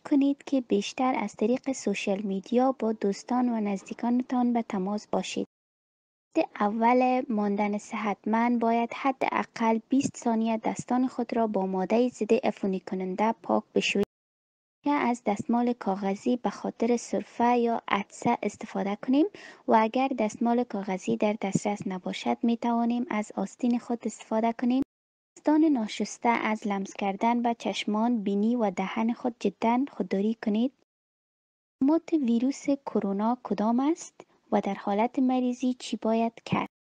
کنید که بیشتر از طریق سوشال میدیا با دوستان و نزدیکانتان به تماس باشید. اول ماندن صحتمند باید حداقل 20 ثانیه دستان خود را با ماده ضد عفونی کننده پاک بشویید. یا از دستمال کاغذی به خاطر سرفه یا عطسه استفاده کنیم و اگر دستمال کاغذی در دسترس نباشد می توانیم از آستین خود استفاده کنیم. دستان ناشسته از لمس کردن به چشمان، بینی و دهن خود جدا خودداری کنید. علامات ویروس کرونا کدام است و در حالت مریضی چی باید کرد؟